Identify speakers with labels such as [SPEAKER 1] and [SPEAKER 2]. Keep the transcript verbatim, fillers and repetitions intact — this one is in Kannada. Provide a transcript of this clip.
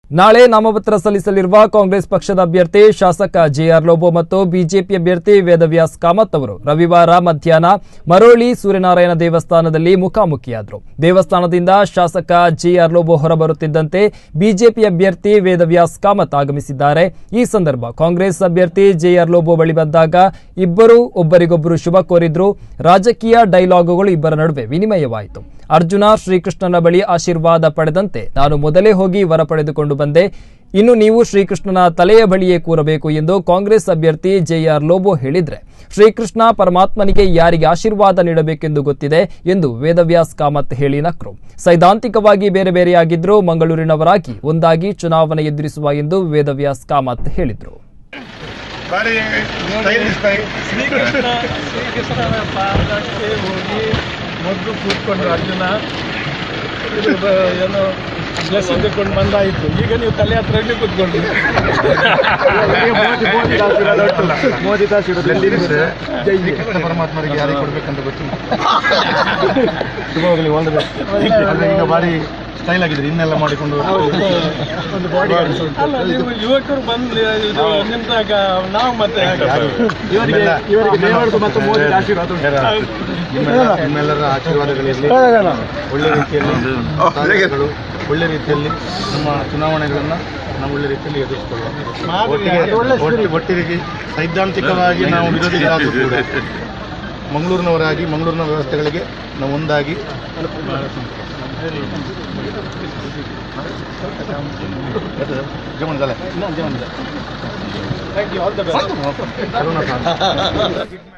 [SPEAKER 1] ನಾಳೆ ನಾಮಪತ್ರ ಸಲ್ಲಿಸಲಿರುವ ಕಾಂಗ್ರೆಸ್ ಪಕ್ಷದ ಅಭ್ಯರ್ಥಿ ಶಾಸಕ ಜೆಆರ್ ಲೋಬೋ ಮತ್ತು ಬಿಜೆಪಿ ಅಭ್ಯರ್ಥಿ ವೇದವ್ಯಾಸ್ ಕಾಮತ್ ಅವರು ರವಿವಾರ ಮಧ್ಯಾಹ್ನ ಮರೋಳಿ ಸೂರ್ಯನಾರಾಯಣ ದೇವಸ್ಥಾನದಲ್ಲಿ ಮುಖಾಮುಖಿಯಾದರು. ದೇವಸ್ಥಾನದಿಂದ ಶಾಸಕ ಜೆಆರ್ ಲೋಬೋ ಹೊರಬರುತ್ತಿದ್ದಂತೆ ಬಿಜೆಪಿ ಅಭ್ಯರ್ಥಿ ವೇದವ್ಯಾಸ್ ಕಾಮತ್ ಆಗಮಿಸಿದ್ದಾರೆ. ಈ ಸಂದರ್ಭ ಕಾಂಗ್ರೆಸ್ ಅಭ್ಯರ್ಥಿ ಜೆಆರ್ ಲೋಬೋ ಬಳಿ ಬಂದಾಗ ಇಬ್ಬರು ಒಬ್ಬರಿಗೊಬ್ಬರು ಶುಭ ಕೋರಿದ್ರು. ರಾಜಕೀಯ ಡೈಲಾಗುಗಳು ಇಬ್ಬರ ನಡುವೆ ವಿನಿಮಯವಾಯಿತು. ಅರ್ಜುನ ಶ್ರೀಕೃಷ್ಣನ ಬಳಿ ಆಶೀರ್ವಾದ ಪಡೆದಂತೆ ನಾನು ಮೊದಲೇ ಹೋಗಿ ವರ ಪಡೆದುಕೊಂಡು ಬಂದೆ, ಇನ್ನು ನೀವು ಶ್ರೀಕೃಷ್ಣನ ತಲೆಯ ಬಳಿಯೇ ಕೂರಬೇಕು ಎಂದು ಕಾಂಗ್ರೆಸ್ ಅಭ್ಯರ್ಥಿ ಜೆಆರ್ ಲೋಬೋ ಹೇಳಿದ್ರೆ, ಶ್ರೀಕೃಷ್ಣ ಪರಮಾತ್ಮನಿಗೆ ಯಾರಿಗೆ ಆಶೀರ್ವಾದ ನೀಡಬೇಕೆಂದು ಗೊತ್ತಿದೆ ಎಂದು ವೇದವ್ಯಾಸ್ ಕಾಮತ್ ಹೇಳಿ ನಕ್ರು. ಸೈದ್ಧಾಂತಿಕವಾಗಿ ಬೇರೆ ಬೇರೆಯಾಗಿದ್ದರೂ ಮಂಗಳೂರಿನವರಾಗಿ ಒಂದಾಗಿ ಚುನಾವಣೆ ಎದುರಿಸುವ ಎಂದು ವೇದವ್ಯಾಸ್ ಕಾಮತ್ ಹೇಳಿದರು.
[SPEAKER 2] ಮೊದಲು ಕೂತ್ಕೊಂಡು ಅರ್ಜುನ ಏನೋ ಬ್ಲೆಸ್ಸಿಂಗ್ ತಗೊಂಡು ಬಂದಾಯಿತು. ಈಗ ನೀವು ತಲೆ ಹತ್ರ ಕೂತ್ಕೊಂಡ್ರಿ. ಮೋದಿ ಪರಮಾತ್ಮರಿಗೆ ಯಾರಿಗೆ ಕೊಡ್ಬೇಕಂತ ಗೊತ್ತಿಲ್ಲ. ಶುಭವಾಗಲಿ, ಒಳ್ಳೆಯದು. ಈಗ ಬಾರಿ ಸ್ಟೈಲ್ ಆಗಿದ್ರೆ ಇನ್ನೆಲ್ಲ ಮಾಡಿಕೊಂಡು ಅಲ್ಲ, ನೀವು ಯುವಕರು ಬಂದು ನಿಂತಾಗ ನಾವು ಮತ್ತೆ ನಿಮ್ಮೆಲ್ಲರ ಆಶೀರ್ವಾದಗಳಿರಲಿ. ಒಳ್ಳೆ ರೀತಿಯಲ್ಲಿ ಒಳ್ಳೆ ರೀತಿಯಲ್ಲಿ ನಮ್ಮ ಚುನಾವಣೆಗಳನ್ನು ನಾವು ಒಳ್ಳೆ ರೀತಿಯಲ್ಲಿ ಎದುರಿಸಿಕೊಳ್ಳುವ. ಒಟ್ಟಿಗೆ ಸೈದ್ಧಾಂತಿಕವಾಗಿ ನಾವು ವಿರೋಧಿಗಳಾದರೂ ಕೂಡ ಮಂಗಳೂರಿನವರಾಗಿ ಮಂಗಳೂರಿನ ವ್ಯವಸ್ಥೆಗಳಿಗೆ ನಾವು ಒಂದಾಗಿ ಜೀವನದಲ್ಲ